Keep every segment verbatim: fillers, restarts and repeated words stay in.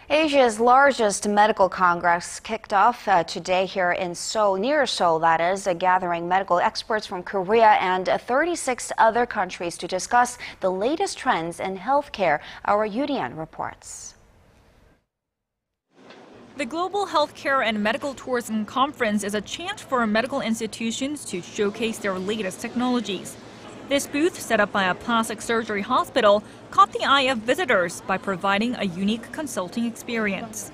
Asia's largest medical congress kicked off uh, today here in Seoul, near Seoul, that is, uh, gathering medical experts from Korea and uh, thirty-six other countries to discuss the latest trends in healthcare. Our Yoo Li-an reports. The Global Healthcare and Medical Tourism Conference is a chance for medical institutions to showcase their latest technologies. This booth, set up by a plastic surgery hospital, caught the eye of visitors by providing a unique consulting experience.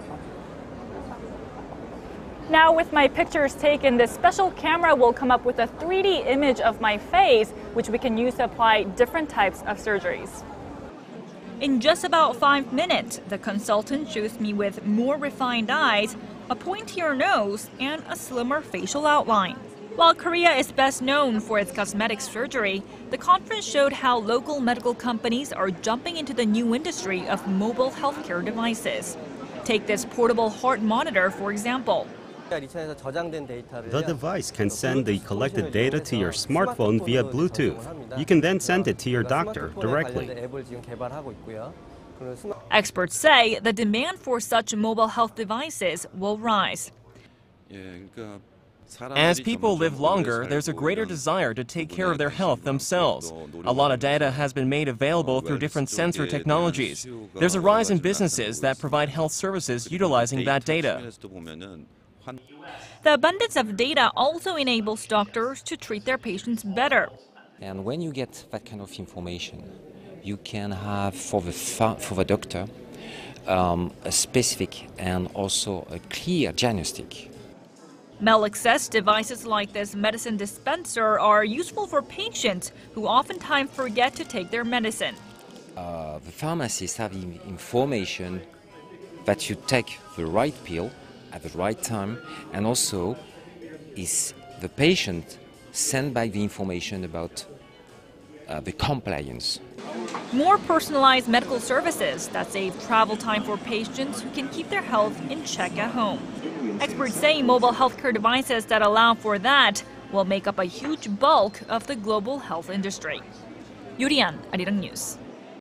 Now, with my pictures taken, this special camera will come up with a three D image of my face, which we can use to apply different types of surgeries. In just about five minutes, the consultant shows me with more refined eyes, a pointier nose, and a slimmer facial outline. While Korea is best known for its cosmetic surgery, the conference showed how local medical companies are jumping into the new industry of mobile healthcare devices. Take this portable heart monitor, for example. The device can send the collected data to your smartphone via Bluetooth. You can then send it to your doctor directly. Experts say the demand for such mobile health devices will rise. As people live longer, there's a greater desire to take care of their health themselves. A lot of data has been made available through different sensor technologies. There's a rise in businesses that provide health services utilizing that data. The abundance of data also enables doctors to treat their patients better. And when you get that kind of information, you can have for the, for the doctor um, a specific and also a clear diagnostic. Melick says devices like this medicine dispenser are useful for patients who oftentimes forget to take their medicine. Uh, the pharmacists have information that you take the right pill at the right time, and also is the patient sent back the information about uh, the compliance. More personalized medical services that save travel time for patients who can keep their health in check at home. Experts say mobile healthcare devices that allow for that will make up a huge bulk of the global health industry. Yoo Li-an, Arirang News.